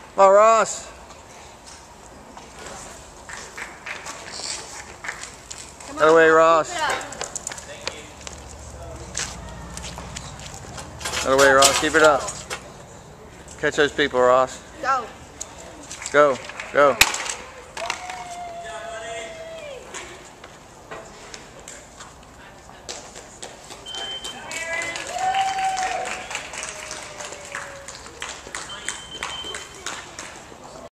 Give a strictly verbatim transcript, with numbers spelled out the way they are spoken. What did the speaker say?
Oh, Ross. Come That away, Ross. That away, Ross. Keep it up. Catch those people, Ross. Go. Go. Go.